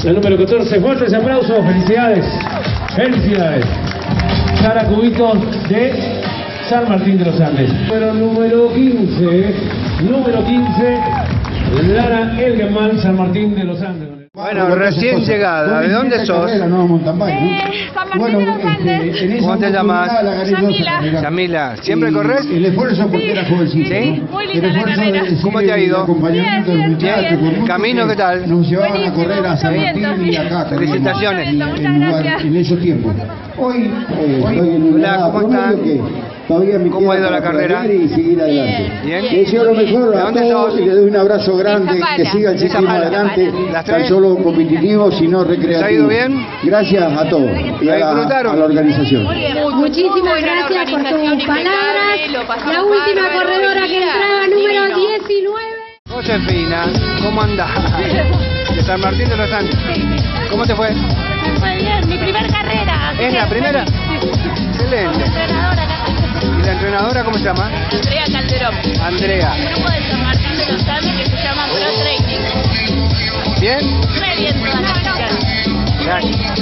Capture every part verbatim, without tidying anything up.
El número catorce, fuertes aplausos, felicidades. Felicidades. Sara Cubito de San Martín de los Andes. Número, número quince, número quince, Lara Elgemal, San Martín de los Andes. Bueno, recién llegada, ¿de dónde sos? Carrera, no, mountain bike, ¿no? Eh, San Martín bueno, de los Andes. este, ¿Cómo te llamas? Yamila. Yamila, ¿siempre Y corres? El esfuerzo porque Sí, era jovencito, sí, ¿no? muy linda El la esfuerzo carrera. de- ¿Cómo sí, te ha ido? el acompañamiento Bien, del bien, muchacho, bien. con mucho ¿Camino que qué tal? Nos llevaban a Buenísimo, correr a San mucho Martín viento, y sí. acá. con- Felicitaciones. En, Muchas en lugar- gracias. en esos tiempos. Hoy, eh, estoy en una Hola, edad ¿cómo promedio están? que todavía me ¿Cómo queda ha ido la para carrera? correr y seguir adelante. Bien. Le deseo lo mejor ¿De a dónde todos sos? y le doy un abrazo grande, Zapala. que siga el De ciclismo Zapala. adelante, ¿Las tan tres? solo competitivo, sino recreativo. ¿Te ha ido bien? Gracias a todos y a la, disfrutaron? a la organización. Muchísimas gracias por tus palabras. La última corredora que entraba, número diecinueve. Josefina, ¿cómo andás? De San Martín de los Andes. ¿Cómo te fue? Muy bien, mi primer carrera. así ¿Es que- la primera? Sí. Excelente. Entrenadora acá. ¿Y la entrenadora cómo se llama? Andrea Calderón. Andrea. Un grupo de San Martín de los Andes que se llama Pro Training. ¿Bien? Muy bien todas las chicas. Gracias.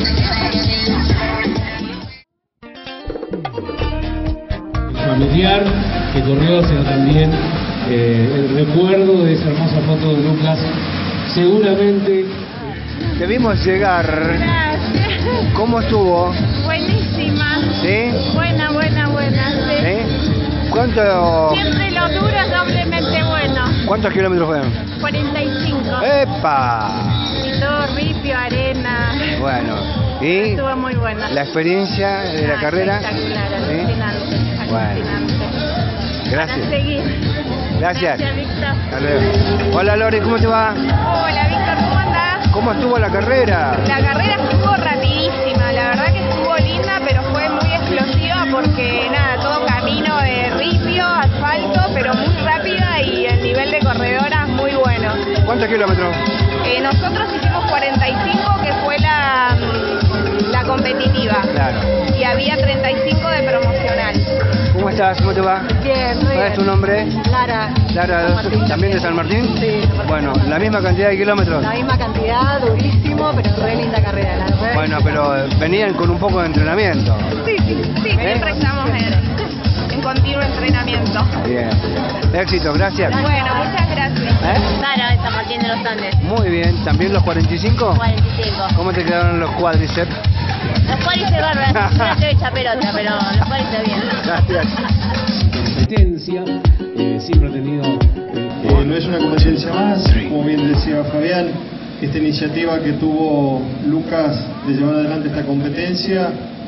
Familiar que corrió, sino también eh, el recuerdo de esa hermosa foto de Lucas. Seguramente Te vimos llegar. Gracias. ¿Cómo estuvo? Buenísima. ¿Sí? Buena, buena, buena. Sí. ¿Sí? ¿Cuánto, Siempre lo duro es doblemente bueno. ¿Cuántos kilómetros fueron? cuarenta y cinco. ¡Epa! Y todo ripio, arena. Bueno, ¿y Estuvo muy buena. la experiencia de la Ah, carrera? Espectacular, ¿Sí? alucinante. Bueno. Alucinante. Gracias. Para seguir. Gracias. Gracias, Víctor. Hasta luego. Hola Lore, ¿cómo te va? Hola, Víctor, ¿cómo andás? ¿Cómo estuvo la carrera? La carrera estuvo rapidísima, la verdad que estuvo linda, pero fue muy explosiva porque nada, todo camino de ripio, asfalto, pero muy rápida y el nivel de corredoras muy bueno. ¿Cuántos kilómetros? Eh, nosotros hicimos cuarenta y cinco, que fue la, la competitiva, Claro. y había treinta y cinco de promocional. ¿Cómo estás? ¿Cómo te va? Bien, muy ¿Cuál es tu nombre? Lara, Lara, ¿también de San Martín? Sí, San Martín. Bueno, ¿la misma cantidad de kilómetros? la misma cantidad, durísimo, pero re linda carrera, la verdad. Bueno, pero eh, venían con un poco de entrenamiento. Sí, sí, sí, ¿Eh? siempre estamos en, en continuo entrenamiento. Bien. Éxito, gracias. Bueno, muchas gracias. ¿Eh? Sara de San Martín de los Andes. Muy bien. ¿También los cuarenta y cinco? cuarenta y cinco. ¿Cómo te quedaron los cuádriceps? Los cuádriceps bárbaros, no estoy hecha pelota, pero los cuádriceps bien. Gracias. competencia, eh, siempre ha tenido... Eh, no es una competencia más, como bien decía Fabián, esta iniciativa que tuvo Lucas de llevar adelante esta competencia,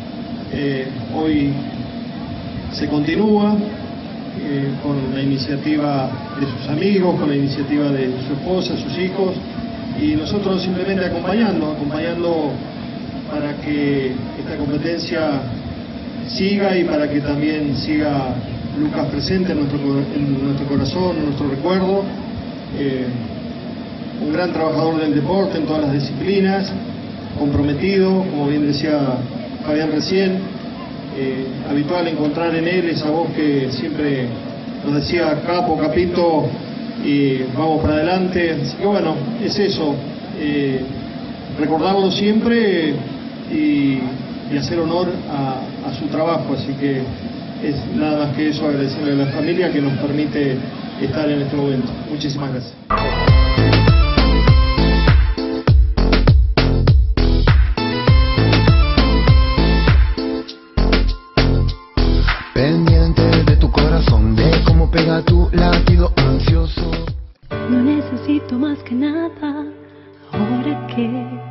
eh, hoy se continúa eh, con la iniciativa de sus amigos, con la iniciativa de su esposa, sus hijos, y nosotros simplemente acompañando, acompañando para que esta competencia siga y para que también siga Lucas presente en nuestro, en nuestro corazón, en nuestro recuerdo. Eh, un gran trabajador del deporte en todas las disciplinas, comprometido, como bien decía Fabián recién, eh, habitual encontrar en él esa voz que siempre nos decía capo, capito, y vamos para adelante. Así que bueno, es eso, eh, recordarlo siempre y, y hacer honor a, a su trabajo, así que es nada más que eso, agradecerle a la familia que nos permite estar en este momento. Muchísimas gracias. Pendiente de tu corazón, de cómo pega tu latido ansioso. No necesito más que nada, ahora que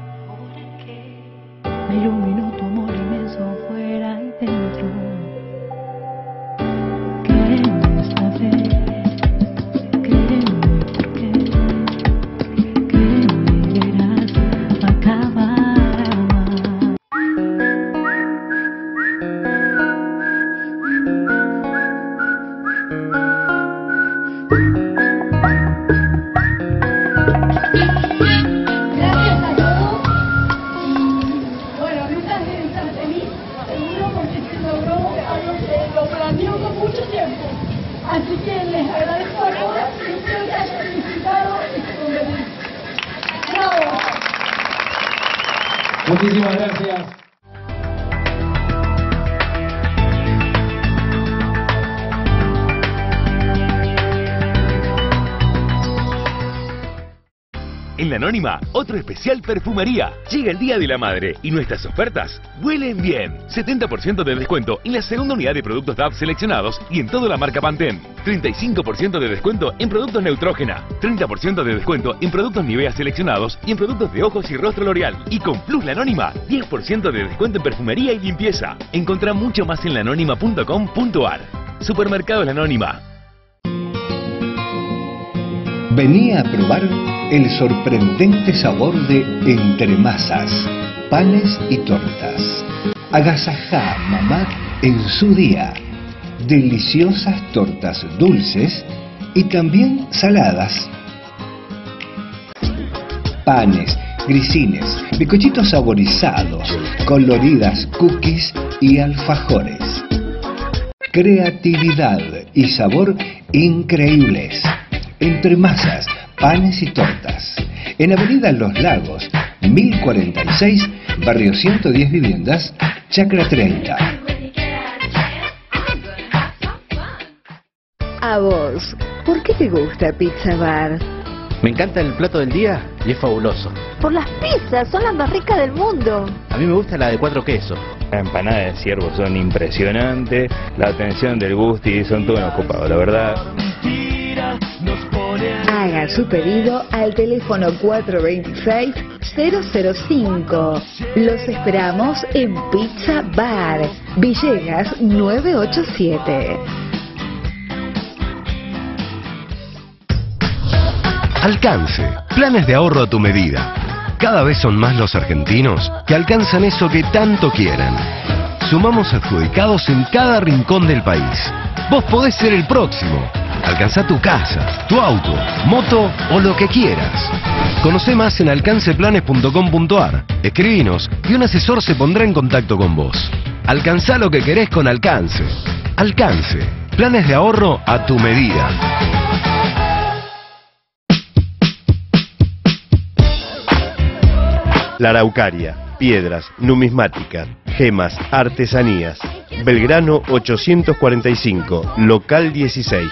me iluminó tu amor inmenso fuera y dentro. Créeme esta vez, créeme porque, créeme y verás, va a acabar a amar. Gracias a todos. Y bueno, Lucas debe estar feliz, seguro, porque se logró algo que lo planeó con mucho tiempo. Así que les agradezco a todos y espero que hayan disfrutado este competencia. ¡Bravo! Muchísimas gracias. En La Anónima, otro especial perfumería. Llega el Día de la Madre y nuestras ofertas huelen bien. setenta por ciento de descuento en la segunda unidad de productos D A V seleccionados y en toda la marca Pantene. treinta y cinco por ciento de descuento en productos Neutrógena. treinta por ciento de descuento en productos Nivea seleccionados y en productos de ojos y rostro L'Oreal. Y con Plus La Anónima, diez por ciento de descuento en perfumería y limpieza. Encontrá mucho más en laanónima punto com punto ar. Supermercados La Anónima. Vení a probar el sorprendente sabor de Entre Masas, panes y tortas. Agasajá a mamá en su día. Deliciosas tortas dulces y también saladas. Panes, grisines, bizcochitos saborizados, coloridas cookies y alfajores. Creatividad y sabor increíbles. Entre Masas, panes y tortas. En Avenida Los Lagos, mil cuarenta y seis, Barrio ciento diez Viviendas, Chacra treinta. A vos, ¿por qué te gusta Pizza Bar? Me encanta el plato del día y es fabuloso. Por las pizzas, son las más ricas del mundo. A mí me gusta la de cuatro quesos. Las empanadas de ciervo son impresionantes, la atención del Gusti son todos ocupados, la verdad. Haga su pedido al teléfono cuatro dos seis, cero cero cinco. Los esperamos en Pizza Bar, Villegas nueve ocho siete. Alcance, planes de ahorro a tu medida. Cada vez son más los argentinos que alcanzan eso que tanto quieren. Sumamos adjudicados en cada rincón del país. Vos podés ser el próximo. Alcanzá tu casa, tu auto, moto o lo que quieras. Conocé más en alcance planes punto com punto ar. Escribinos y un asesor se pondrá en contacto con vos. Alcanzá lo que querés con Alcance. Alcance, planes de ahorro a tu medida. La Araucaria, piedras, numismática, gemas, artesanías. Belgrano ochocientos cuarenta y cinco, local dieciséis.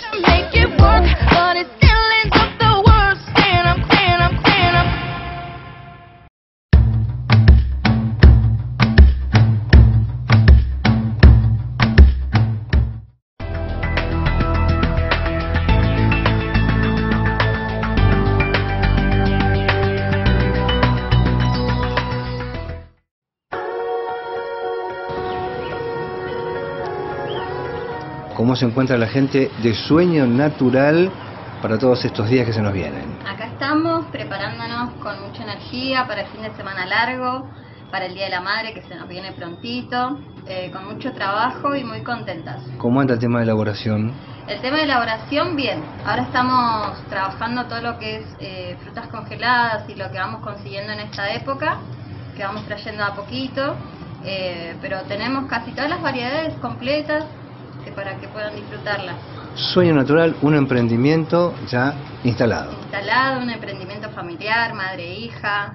¿Cómo se encuentra la gente de Sueño Natural para todos estos días que se nos vienen? Acá estamos preparándonos con mucha energía para el fin de semana largo, para el Día de la Madre que se nos viene prontito, eh, con mucho trabajo y muy contentas. ¿Cómo anda el tema de elaboración? El tema de elaboración, bien. Ahora estamos trabajando todo lo que es eh, frutas congeladas y lo que vamos consiguiendo en esta época, que vamos trayendo a poquito, eh, pero tenemos casi todas las variedades completas para que puedan disfrutarla. Sueño Natural, un emprendimiento ya instalado. Instalado, un emprendimiento familiar, madre-hija.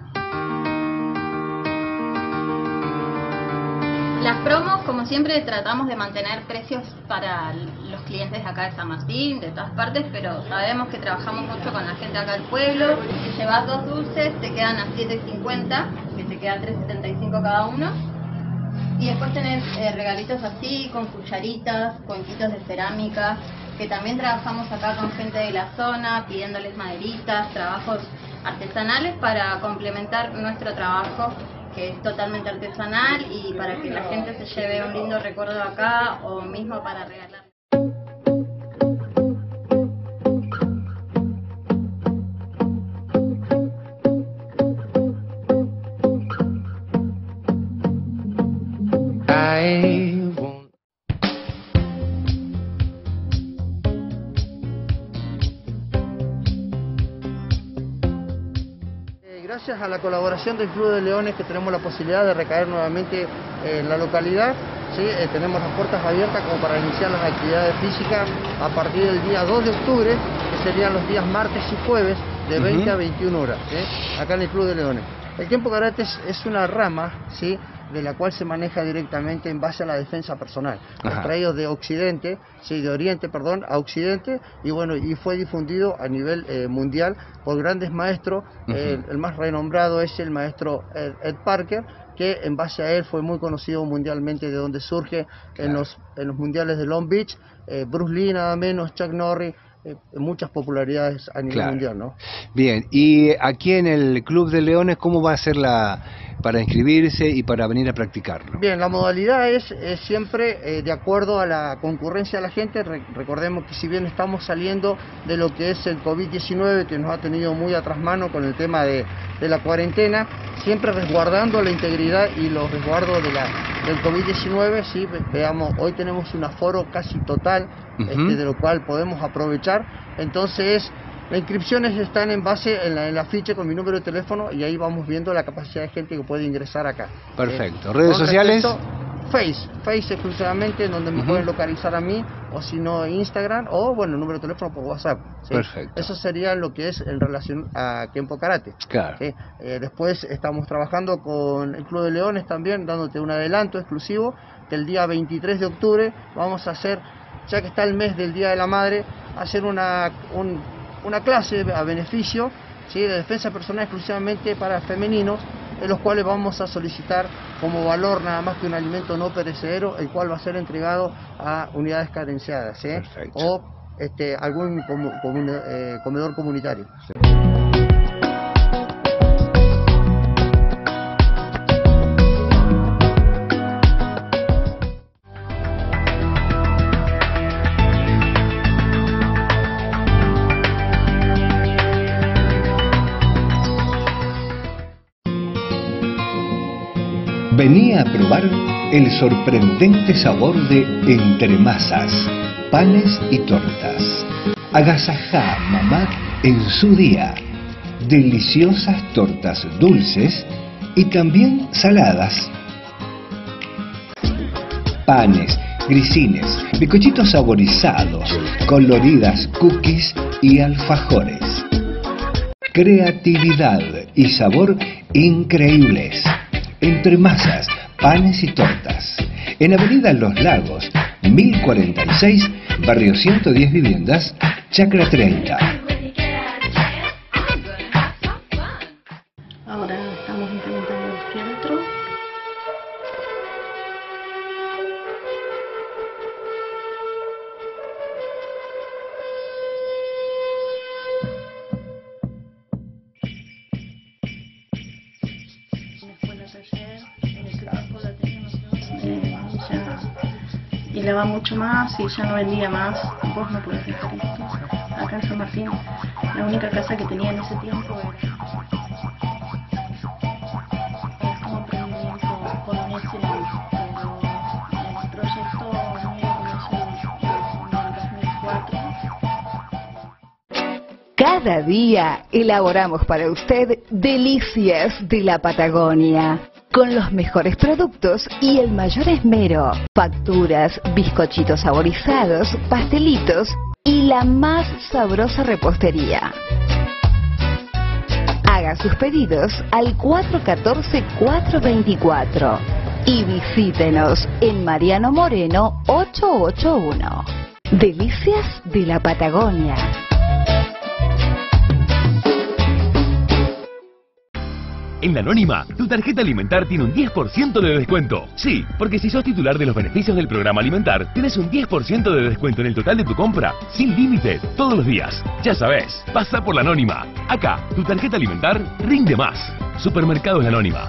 Las promos, como siempre, tratamos de mantener precios para los clientes de acá de San Martín, de todas partes, pero sabemos que trabajamos mucho con la gente de acá del pueblo. Si llevas dos dulces, te quedan a siete cincuenta, que te quedan tres setenta y cinco cada uno. Y después tenés eh, regalitos así, con cucharitas, cuenquitos de cerámica, que también trabajamos acá con gente de la zona, pidiéndoles maderitas, trabajos artesanales para complementar nuestro trabajo, que es totalmente artesanal, y para que la gente se lleve un lindo recuerdo acá o mismo para regalar. Gracias a la colaboración del Club de Leones que tenemos la posibilidad de recaer nuevamente en la localidad, ¿sí? eh, tenemos las puertas abiertas como para iniciar las actividades físicas a partir del día dos de octubre, que serían los días martes y jueves de veinte uh-huh. a veintiuna horas, ¿sí? acá en el Club de Leones. El Kenpo Karate es, es una rama, ¿sí?, de la cual se maneja directamente en base a la defensa personal, traído de Occidente, sí, de Oriente, perdón, a Occidente, y bueno, y fue difundido a nivel eh, mundial por grandes maestros. Uh-huh. eh, el más renombrado es el maestro Ed, Ed Parker, que en base a él fue muy conocido mundialmente, de donde surge claro. en, los, en los mundiales de Long Beach, eh, Bruce Lee nada menos, Chuck Norris, eh, muchas popularidades a nivel claro. mundial, ¿no? Bien, y aquí en el Club de Leones, ¿cómo va a ser la para inscribirse y para venir a practicarlo? Bien, la modalidad es, es siempre eh, de acuerdo a la concurrencia de la gente. Re recordemos que si bien estamos saliendo de lo que es el COVID diecinueve, que nos ha tenido muy a trasmano con el tema de, de la cuarentena, siempre resguardando la integridad y los resguardos de la, del COVID diecinueve, ¿sí? Veamos, hoy tenemos un aforo casi total, uh-huh. este, de lo cual podemos aprovechar. Entonces, las inscripciones están en base en la, en la ficha con mi número de teléfono, y ahí vamos viendo la capacidad de gente que puede ingresar acá. Perfecto. Eh, ¿Redes sociales? Face, Face exclusivamente, en donde me uh-huh. pueden localizar a mí, o si no Instagram, o bueno, el número de teléfono por WhatsApp, ¿sí? Perfecto. Eso sería lo que es en relación a Kenpo Karate. Claro. ¿Sí? Eh, después estamos trabajando con el Club de Leones también, dándote un adelanto exclusivo, que el día veintitrés de octubre vamos a hacer, ya que está el mes del Día de la Madre, hacer una... un una clase a beneficio, ¿sí?, de defensa personal exclusivamente para femeninos, en los cuales vamos a solicitar como valor nada más que un alimento no perecedero, el cual va a ser entregado a unidades carenciadas, ¿sí?, o este, algún comu comun eh, comedor comunitario. ¿Sí? Vení a probar el sorprendente sabor de Entre Masas, panes y tortas. Agasajá mamá en su día. Deliciosas tortas dulces y también saladas. Panes, grisines, bizcochitos saborizados, coloridas cookies y alfajores. Creatividad y sabor increíbles. Entre Masas, panes y tortas. En Avenida Los Lagos, mil cuarenta y seis, Barrio ciento diez Viviendas, Chacra treinta. Ahora estamos implementando el fieltro. Y le va mucho más y ya no vendía más. Vos no podés dejar esto. Acá en San Martín, la única casa que tenía en ese tiempo era, era como emprendimiento con un excelente, pero el proyecto mío comenzó en el dos mil cuatro. Cada día elaboramos para usted delicias de la Patagonia, con los mejores productos y el mayor esmero. Facturas, bizcochitos saborizados, pastelitos y la más sabrosa repostería. Haga sus pedidos al cuatro uno cuatro, cuatro dos cuatro y visítenos en Mariano Moreno ocho ocho uno. Delicias de la Patagonia. En La Anónima, tu tarjeta alimentar tiene un diez por ciento de descuento. Sí, porque si sos titular de los beneficios del programa alimentar, tienes un diez por ciento de descuento en el total de tu compra, sin límite, todos los días. Ya sabes, pasa por La Anónima. Acá, tu tarjeta alimentar rinde más. Supermercados La Anónima.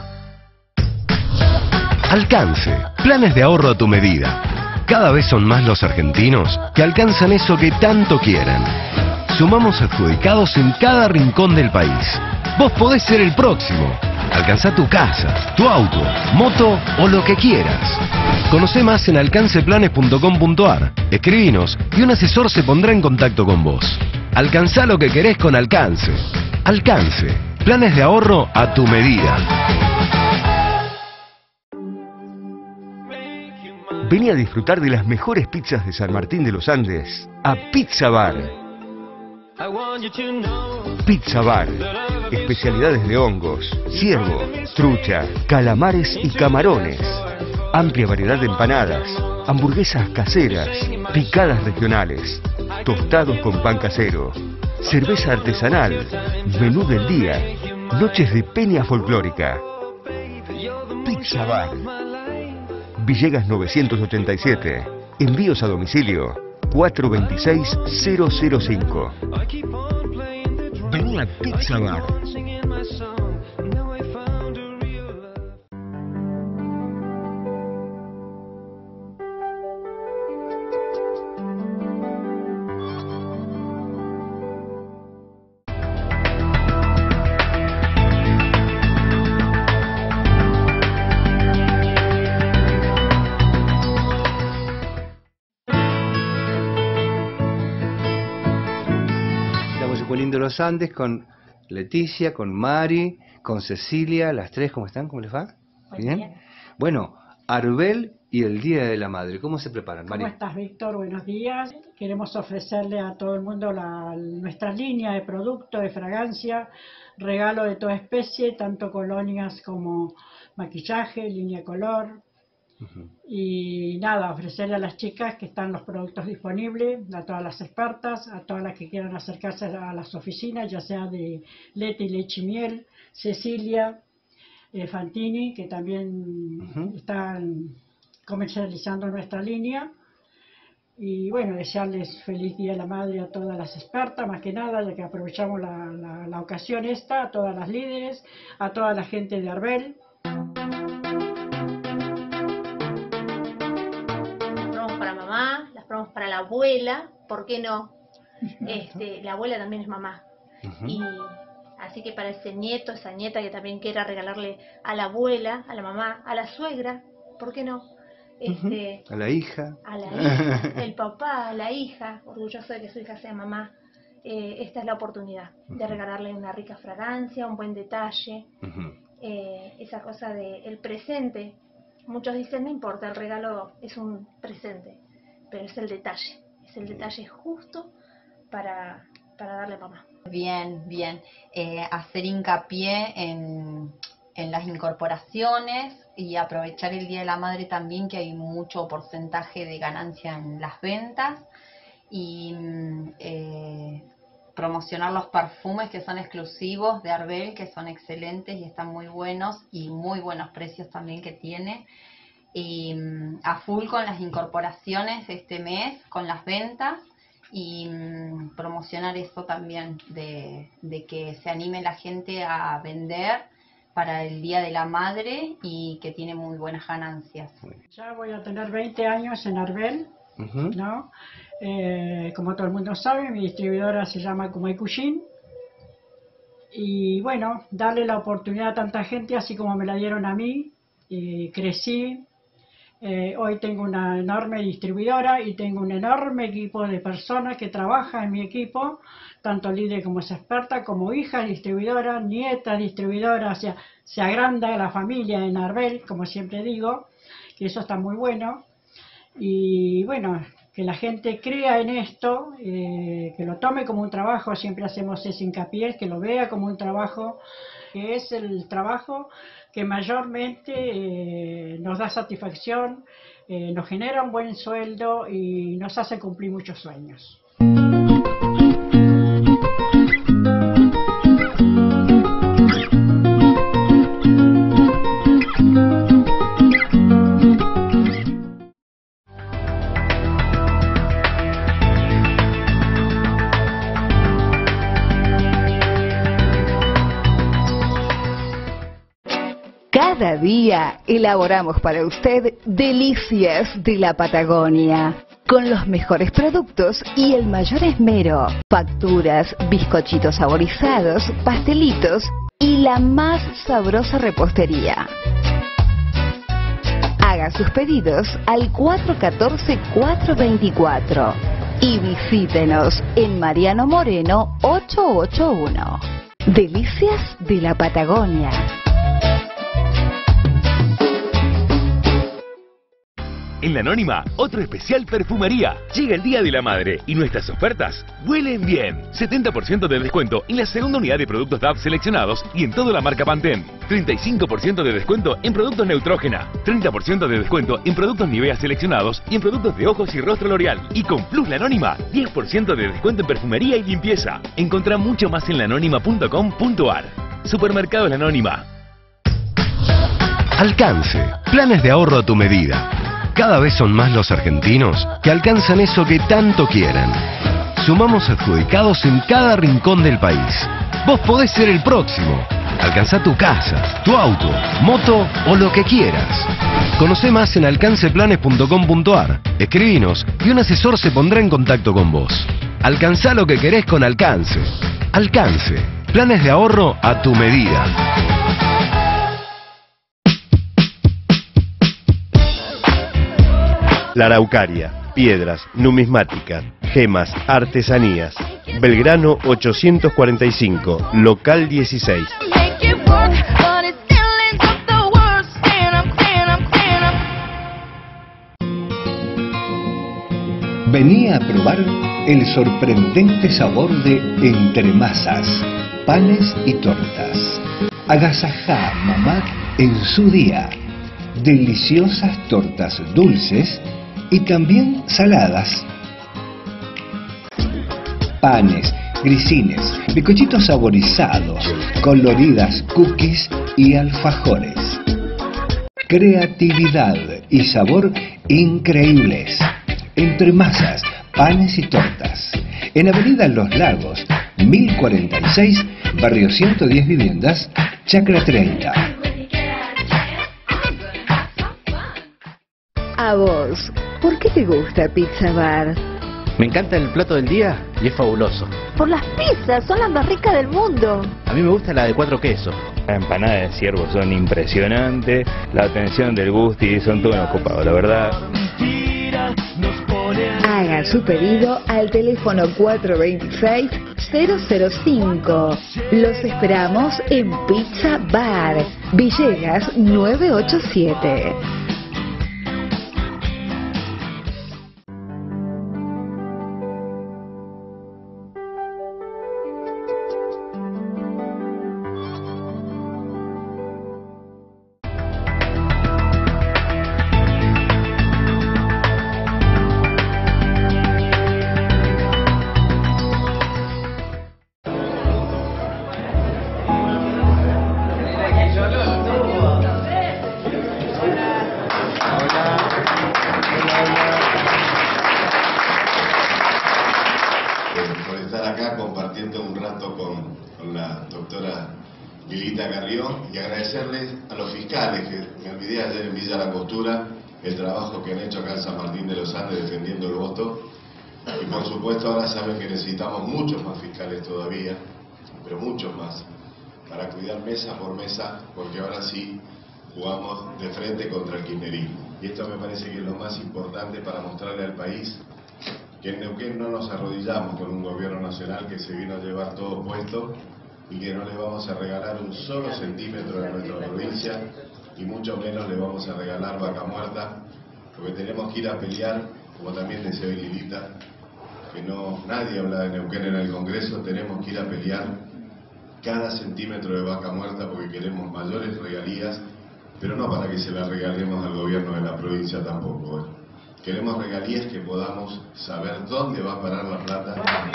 Alcance. Planes de ahorro a tu medida. Cada vez son más los argentinos que alcanzan eso que tanto quieren. Sumamos adjudicados en cada rincón del país. Vos podés ser el próximo. Alcanzá tu casa, tu auto, moto o lo que quieras. Conocé más en alcanceplanes punto com punto ar. Escribinos y un asesor se pondrá en contacto con vos. Alcanzá lo que querés con Alcance. Alcance. Planes de ahorro a tu medida. Vení a disfrutar de las mejores pizzas de San Martín de los Andes a Pizza Bar. Pizza Bar. especialidades de hongos, ciervo, trucha, calamares y camarones. Amplia variedad de empanadas, hamburguesas caseras, picadas regionales, tostados con pan casero, cerveza artesanal, menú del día, noches de peña folclórica. Pizza Bar. Villegas novecientos ochenta y siete. Envíos a domicilio cuatro dos seis cero cero cinco. Vení a Pizza Bar. De los Andes con Leticia, con Mari, con Cecilia, las tres, ¿cómo están? ¿Cómo les va? Muy ¿Bien? bien. Bueno, Arbel y el Día de la Madre, ¿cómo se preparan, Mari? ¿Cómo estás, Víctor? Buenos días. Queremos ofrecerle a todo el mundo la, nuestra línea de productos, de fragancia, regalo de toda especie, tanto colonias como maquillaje, línea de color. Uh-huh. Y nada, ofrecerle a las chicas que están los productos disponibles, a todas las expertas, a todas las que quieran acercarse a las oficinas, ya sea de Leti, Leche y Miel, Cecilia, eh, Fantini, que también uh-huh. están comercializando nuestra línea. Y bueno, desearles feliz Día de la Madre a todas las expertas, más que nada, ya que aprovechamos la, la, la ocasión esta, a todas las líderes, a toda la gente de Arbel. Las promos para la abuela, ¿por qué no? Este, la abuela también es mamá. Uh-huh. Y así que para ese nieto, esa nieta que también quiera regalarle a la abuela, a la mamá, a la suegra, ¿por qué no? Este, uh-huh. A la hija. A la hija, el papá, a la hija, orgulloso de que su hija sea mamá. Eh, esta es la oportunidad uh-huh. de regalarle una rica fragancia, un buen detalle, uh-huh. eh, esa cosa de el presente. Muchos dicen, no importa, el regalo es un presente, pero es el detalle, es el detalle justo para, para darle a mamá. Bien, bien. Eh, hacer hincapié en, en las incorporaciones y aprovechar el Día de la Madre también, que hay mucho porcentaje de ganancia en las ventas, y eh, promocionar los perfumes que son exclusivos de Arbel, que son excelentes y están muy buenos, y muy buenos precios también que tiene. Y a full con las incorporaciones este mes, con las ventas, y um, promocionar eso también, de, de que se anime la gente a vender para el Día de la Madre y que tiene muy buenas ganancias. Ya voy a tener veinte años en Arbel, uh-huh. ¿no? Eh, como todo el mundo sabe, mi distribuidora se llama Kumai Kushin. Y bueno, darle la oportunidad a tanta gente, así como me la dieron a mí, y crecí. Eh, hoy tengo una enorme distribuidora y tengo un enorme equipo de personas que trabajan en mi equipo, tanto líder como es experta, como hija distribuidora, nieta distribuidora, o sea, se agranda la familia en Arbel, como siempre digo, que eso está muy bueno. Y bueno, que la gente crea en esto, eh, que lo tome como un trabajo, siempre hacemos ese hincapié, que lo vea como un trabajo, que es el trabajo que mayormente eh, nos da satisfacción, eh, nos genera un buen sueldo y nos hace cumplir muchos sueños. Cada día elaboramos para usted delicias de la Patagonia, con los mejores productos y el mayor esmero. Facturas, bizcochitos saborizados, pastelitos y la más sabrosa repostería. Haga sus pedidos al cuatro uno cuatro, cuatro dos cuatro y visítenos en Mariano Moreno ocho ocho uno. Delicias de la Patagonia. En La Anónima, otro especial perfumería. Llega el Día de la Madre y nuestras ofertas huelen bien. setenta por ciento de descuento en la segunda unidad de productos D A V seleccionados y en toda la marca Pantene. treinta y cinco por ciento de descuento en productos Neutrógena. treinta por ciento de descuento en productos Nivea seleccionados y en productos de ojos y rostro L'Oreal. Y con Plus La Anónima, diez por ciento de descuento en perfumería y limpieza. Encontrá mucho más en laanónima punto com punto ar. Supermercados La Anónima. Alcance. Planes de ahorro a tu medida. Cada vez son más los argentinos que alcanzan eso que tanto quieren. Sumamos adjudicados en cada rincón del país. Vos podés ser el próximo. Alcanzá tu casa, tu auto, moto o lo que quieras. Conocé más en alcanceplanes punto com punto ar. Escribinos y un asesor se pondrá en contacto con vos. Alcanzá lo que querés con Alcance. Alcance. Planes de ahorro a tu medida. La Araucaria, piedras, numismática, gemas, artesanías. Belgrano ochocientos cuarenta y cinco, local dieciséis. Vení a probar el sorprendente sabor de Entremasas, panes y tortas. Agasajá, mamá, en su día. Deliciosas tortas dulces y también saladas. Panes, grisines, bizcochitos saborizados, coloridas cookies y alfajores. Creatividad y sabor increíbles. Entremasas, panes y tortas. En Avenida Los Lagos, mil cuarenta y seis, Barrio ciento diez Viviendas, Chacra treinta. A vos, ¿por qué te gusta Pizza Bar? Me encanta el plato del día y es fabuloso. Por las pizzas, son las más ricas del mundo. A mí me gusta la de cuatro quesos. Las empanadas de ciervo son impresionantes, la atención del Gusti son todos unos copados, la verdad. Haga su pedido al teléfono cuatro dos seis, cero cero cinco. Los esperamos en Pizza Bar, Villegas nueve ocho siete. Lilita Carrió, y agradecerles a los fiscales, que me olvidé ayer en Villa La Costura, el trabajo que han hecho acá en San Martín de los Andes defendiendo el voto. Y por supuesto ahora saben que necesitamos muchos más fiscales todavía, pero muchos más, para cuidar mesa por mesa, porque ahora sí jugamos de frente contra el kirchnerismo. Y esto me parece que es lo más importante para mostrarle al país que en Neuquén no nos arrodillamos con un gobierno nacional que se vino a llevar todo puesto, y que no le vamos a regalar un solo centímetro de nuestra provincia, y mucho menos le vamos a regalar vaca muerta, porque tenemos que ir a pelear, como también decía Lilita, que no nadie habla de Neuquén en el Congreso, tenemos que ir a pelear cada centímetro de vaca muerta porque queremos mayores regalías, pero no para que se las regalemos al gobierno de la provincia tampoco. ¿eh? Queremos regalías que podamos saber dónde va a parar la plata.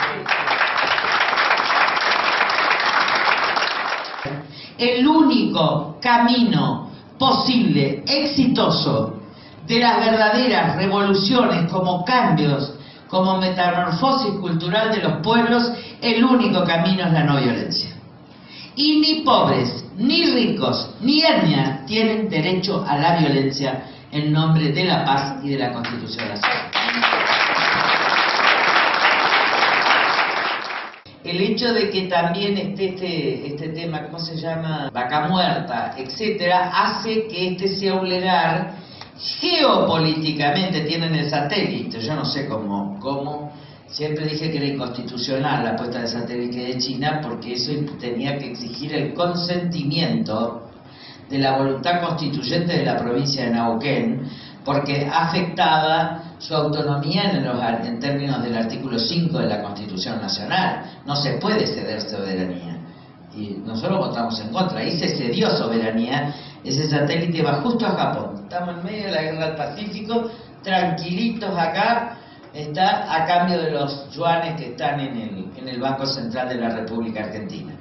El único camino posible, exitoso, de las verdaderas revoluciones como cambios, como metamorfosis cultural de los pueblos, el único camino es la no violencia. Y ni pobres, ni ricos, ni etnias tienen derecho a la violencia en nombre de la paz y de la Constitución Nacional. El hecho de que también esté este, este tema, ¿cómo se llama? Vaca muerta, etcétera, hace que este sea un lugar geopolíticamente, tienen el satélite, yo no sé cómo, cómo, siempre dije que era inconstitucional la puesta de satélite de China, porque eso tenía que exigir el consentimiento de la voluntad constituyente de la provincia de Neuquén porque afectaba su autonomía en, los, en términos del artículo cinco de la Constitución Nacional. No se puede ceder soberanía. Y nosotros votamos en contra. Ahí se cedió soberanía. Ese satélite va justo a Japón. Estamos en medio de la guerra del Pacífico, tranquilitos acá. Está a cambio de los yuanes que están en el, en el Banco Central de la República Argentina.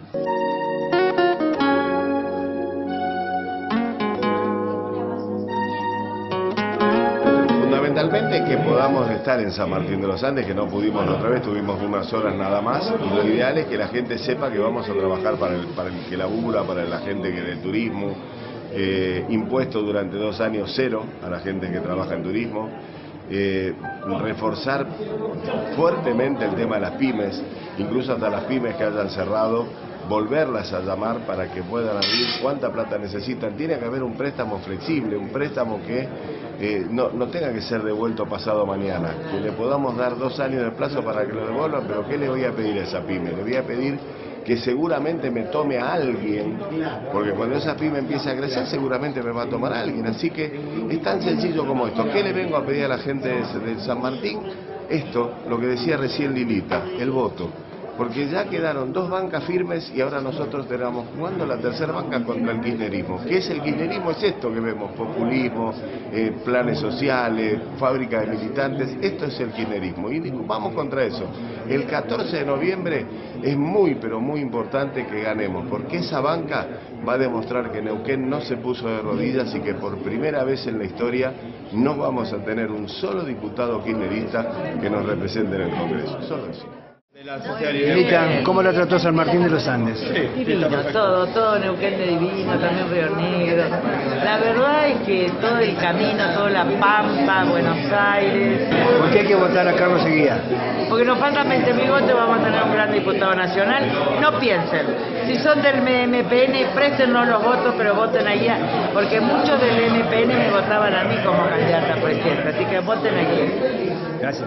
Fundamentalmente que podamos estar en San Martín de los Andes, que no pudimos la otra vez, tuvimos unas horas nada más, y lo ideal es que la gente sepa que vamos a trabajar para el, para el que labura, para la gente que del turismo, eh, impuesto durante dos años cero a la gente que trabaja en turismo, eh, reforzar fuertemente el tema de las pymes, incluso hasta las pymes que hayan cerrado, volverlas a llamar para que puedan abrir cuánta plata necesitan. Tiene que haber un préstamo flexible, un préstamo que eh, no, no tenga que ser devuelto pasado mañana, que le podamos dar dos años de plazo para que lo devuelvan, pero ¿qué le voy a pedir a esa pyme? Le voy a pedir que seguramente me tome a alguien, porque cuando esa pyme empiece a crecer seguramente me va a tomar a alguien. Así que es tan sencillo como esto. ¿Qué le vengo a pedir a la gente de, de San Martín? Esto, lo que decía recién Lilita, el voto. Porque ya quedaron dos bancas firmes y ahora nosotros tenemos jugando la tercera banca contra el kirchnerismo. ¿Qué es el kirchnerismo? Es esto que vemos, populismo, eh, planes sociales, fábrica de militantes, esto es el kirchnerismo y vamos contra eso. El catorce de noviembre es muy pero muy importante que ganemos, porque esa banca va a demostrar que Neuquén no se puso de rodillas y que por primera vez en la historia no vamos a tener un solo diputado kirchnerista que nos represente en el Congreso. Solo eso. Lilita, ¿cómo la trató San Martín de los Andes? Divino, todo, todo Neuquén de divino, también Río Negro. La verdad es que todo el camino, toda la Pampa, Buenos Aires. ¿Por qué hay que votar a Carlos Eguía? Porque nos faltan veinte mil votos y vamos a tener un gran diputado nacional. No piensen, si son del M P N, préstenos los votos, pero voten a Eguía, porque muchos del M P N me votaban a mí como candidata a presidente, así que voten a Eguía. Gracias.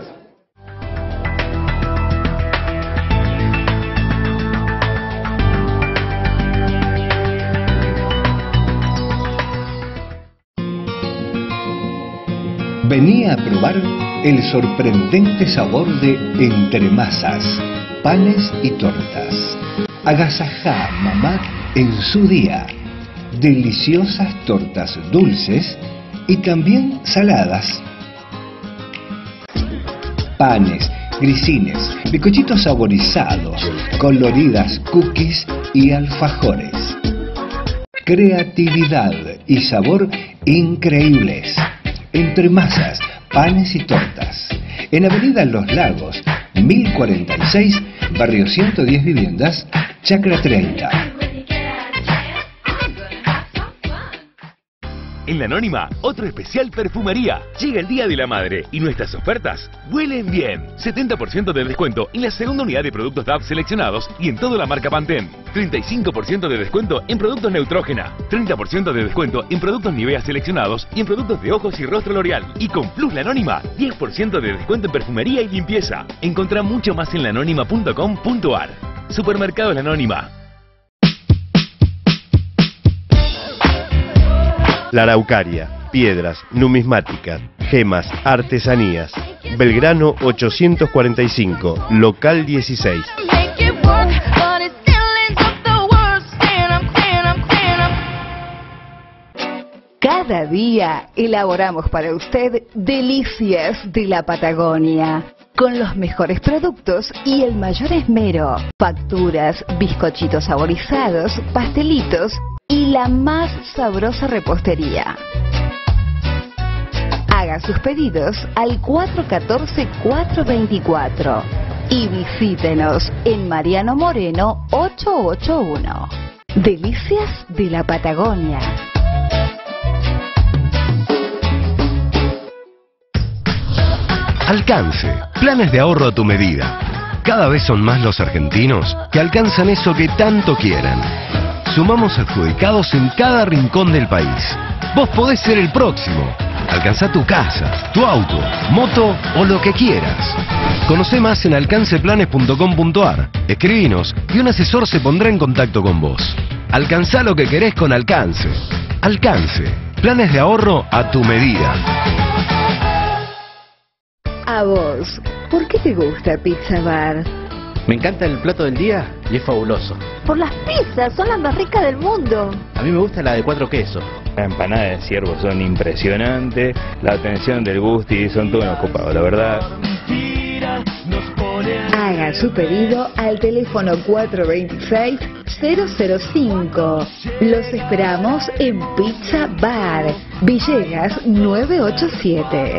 Vení a probar el sorprendente sabor de Entremasas, panes y tortas. Agasajá mamá en su día. Deliciosas tortas dulces y también saladas. Panes, grisines, bizcochitos saborizados, coloridas cookies y alfajores. Creatividad y sabor increíbles. Entremasas, panes y tortas. En Avenida Los Lagos, mil cuarenta y seis, Barrio ciento diez Viviendas, Chacra treinta. En La Anónima, otro especial perfumería. Llega el Día de la Madre y nuestras ofertas huelen bien. setenta por ciento de descuento en la segunda unidad de productos D A V seleccionados y en toda la marca Pantene. treinta y cinco por ciento de descuento en productos Neutrogena. treinta por ciento de descuento en productos Nivea seleccionados y en productos de ojos y rostro L'Oreal. Y con Plus La Anónima, diez por ciento de descuento en perfumería y limpieza. Encontrá mucho más en la anónima punto com punto ar. Supermercados La Anónima. La Araucaria, piedras, numismática, gemas, artesanías. Belgrano ochocientos cuarenta y cinco, local dieciséis. Cada día elaboramos para usted delicias de la Patagonia, con los mejores productos y el mayor esmero. Facturas, bizcochitos saborizados, pastelitos y la más sabrosa repostería. Haga sus pedidos al cuatro uno cuatro, cuatro dos cuatro y visítenos en Mariano Moreno ochocientos ochenta y uno. Delicias de la Patagonia. Alcance. Planes de ahorro a tu medida. Cada vez son más los argentinos que alcanzan eso que tanto quieren. Sumamos adjudicados en cada rincón del país. Vos podés ser el próximo. Alcanzá tu casa, tu auto, moto o lo que quieras. Conocé más en alcanceplanes punto com punto ar. Escribinos y un asesor se pondrá en contacto con vos. Alcanzá lo que querés con Alcance. Alcance. Planes de ahorro a tu medida. A vos, ¿por qué te gusta Pizza Bar? Me encanta el plato del día y es fabuloso. Por las pizzas, son las más ricas del mundo. A mí me gusta la de cuatro quesos. Las empanadas de ciervo son impresionantes, la atención del Gusti son todos unos copados, la verdad. Haga su pedido al teléfono cuatro dos seis, cero cero cinco. Los esperamos en Pizza Bar, Villegas nueve ocho siete.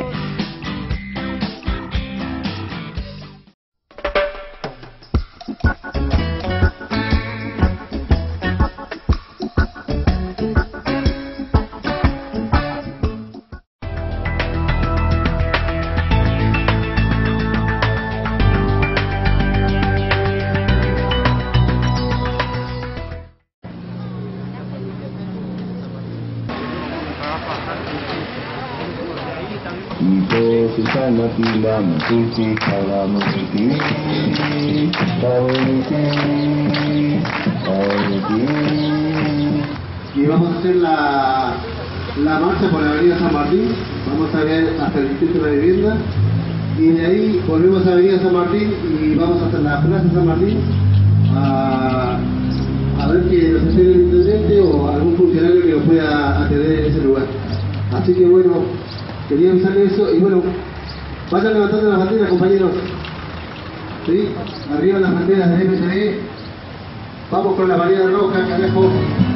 Y vamos a hacer la, la marcha por la avenida San Martín, vamos a ver hasta el Distrito de la Vivienda y de ahí volvemos a avenida San Martín y vamos hasta la Plaza San Martín a, a ver que nos esté el intendente o algún funcionario que nos pueda atender en ese lugar. Así que bueno, quería avisarle eso y bueno, vayan levantando las banderas, compañeros. ¿Sí? Arriba las banderas del M C D. Vamos con la bandera roja, carajo.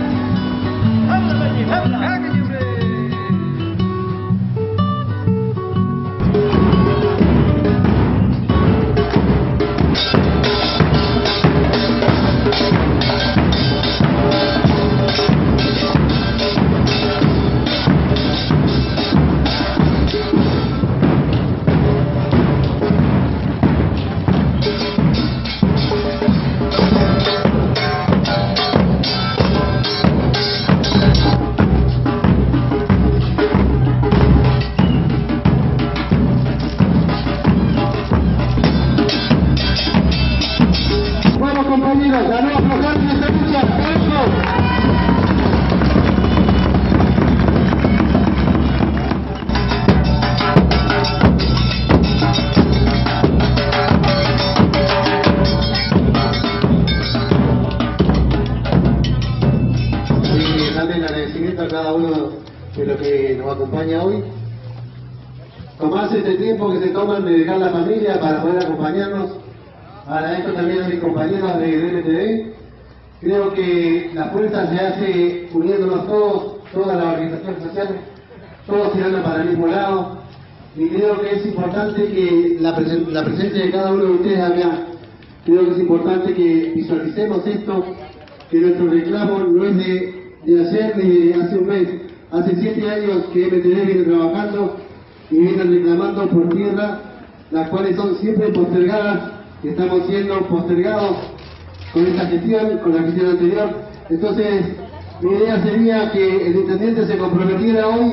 Tomarse este tiempo que se toman de dejar la familia para poder acompañarnos. Agradezco también a mis compañeros del M T D. Creo que la fuerza se hace uniéndonos todos, todas las organizaciones sociales, todos tirando para el mismo lado. Y creo que es importante que la, presen la presencia de cada uno de ustedes acá, creo que es importante que visualicemos esto, que nuestro reclamo no es de, de ayer ni de hace un mes. Hace siete años que M T D viene trabajando y viene reclamando por tierra, las cuales son siempre postergadas, que estamos siendo postergados con esta gestión, con la gestión anterior. Entonces, mi idea sería que el intendente se comprometiera hoy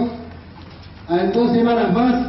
a en dos semanas más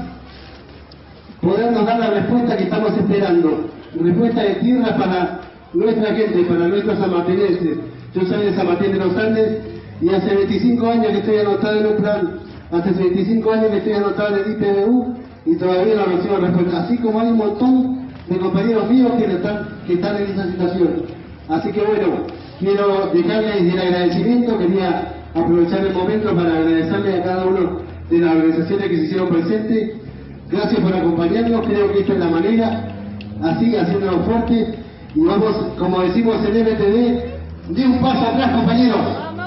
podernos dar la respuesta que estamos esperando. Respuesta de tierra para nuestra gente, para nuestros sanmartinenses. Yo soy de San Martín de los Andes y hace veinticinco años que estoy anotado en un plan, hace veinticinco años que estoy anotado en el I P B U y todavía no recibo respuesta. Así como hay un montón de compañeros míos que están, que están en esa situación. Así que bueno, quiero dejarles el agradecimiento, quería aprovechar el momento para agradecerle a cada uno de las organizaciones que se hicieron presentes. Gracias por acompañarnos, creo que esta es la manera, así, haciéndolo fuerte, y vamos, como decimos en M T D, de un paso atrás, compañeros.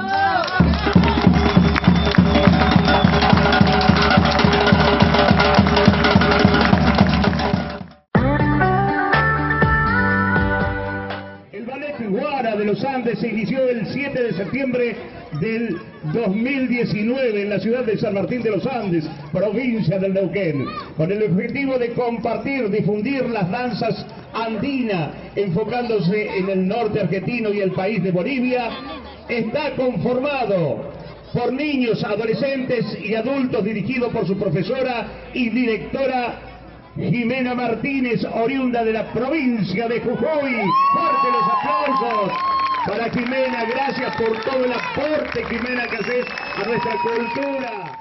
De los Andes se inició el siete de septiembre del dos mil diecinueve en la ciudad de San Martín de los Andes, provincia del Neuquén, con el objetivo de compartir, difundir las danzas andinas, enfocándose en el norte argentino y el país de Bolivia. Está conformado por niños, adolescentes y adultos, dirigido por su profesora y directora Jimena Martínez, oriunda de la provincia de Jujuy. Fuerte los aplausos para Jimena, gracias por todo el aporte, Jimena, que haces a nuestra cultura.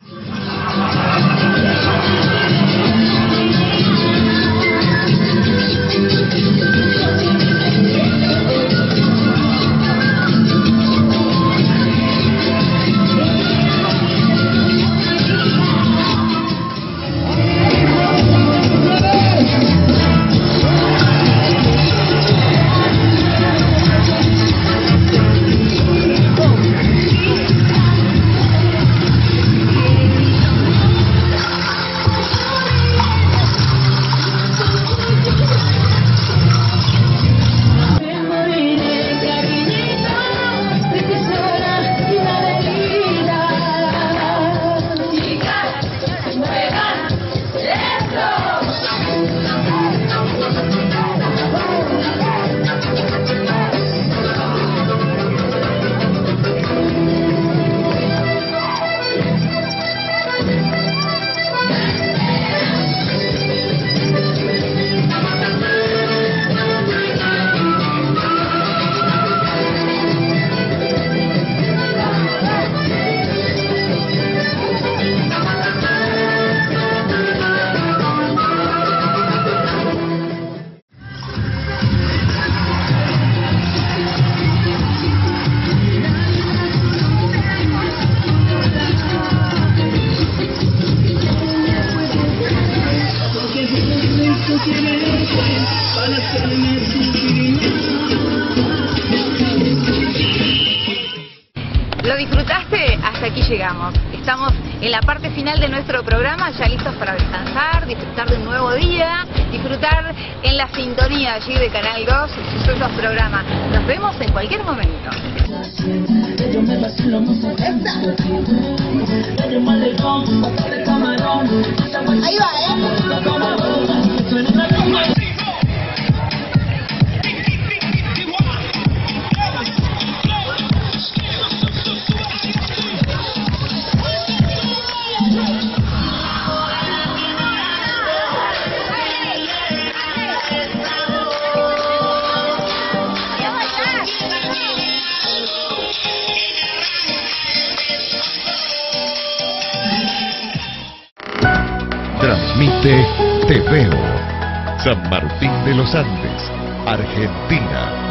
¿Lo disfrutaste? Hasta aquí llegamos. Estamos en la parte final de nuestro programa, ya listos para descansar, disfrutar de un nuevo día, disfrutar en la sintonía allí de Canal dos, sus dos programas. Nos vemos en cualquier momento. Ahí va, ¿eh? Transmite T V O San Martín de los Andes, Argentina.